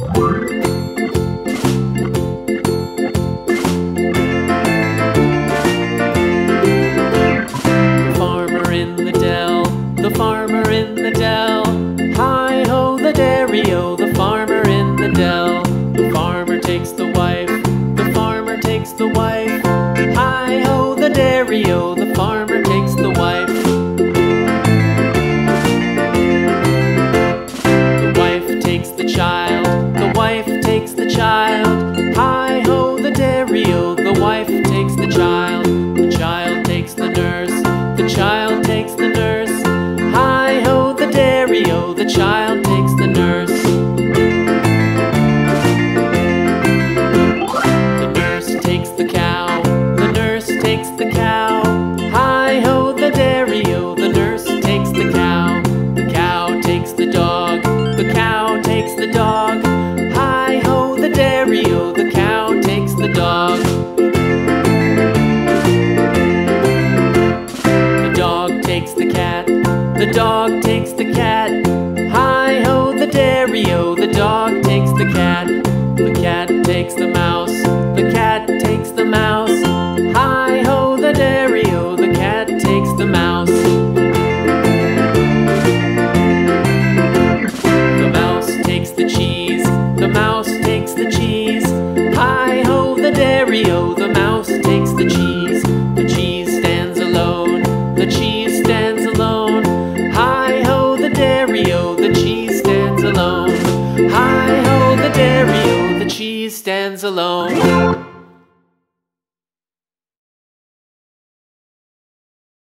Farmer in the dell, the farmer in the dell. Hi-ho the dairy-o, the farmer in the dell. The farmer takes the wife, the farmer takes the wife. Hi-ho the dairy-o, the farmer takes the wife. The wife takes the child, the wife takes the child. Hi-ho the dairy-o, the wife takes the child. The child takes the nurse, the child takes the nurse. Hi-ho the dairy-o, the child takes the nurse. The nurse takes the cow, the nurse takes the cow. Hi-ho the dairy-o, the nurse takes the cow. The cow takes the dog, the cow takes the dog. Hi-ho the dairy-o, the cow takes the dog. The dog takes the cat, the dog takes the cat. Hi-ho the dairy-o, the dog takes the cat. The cat takes the mouse,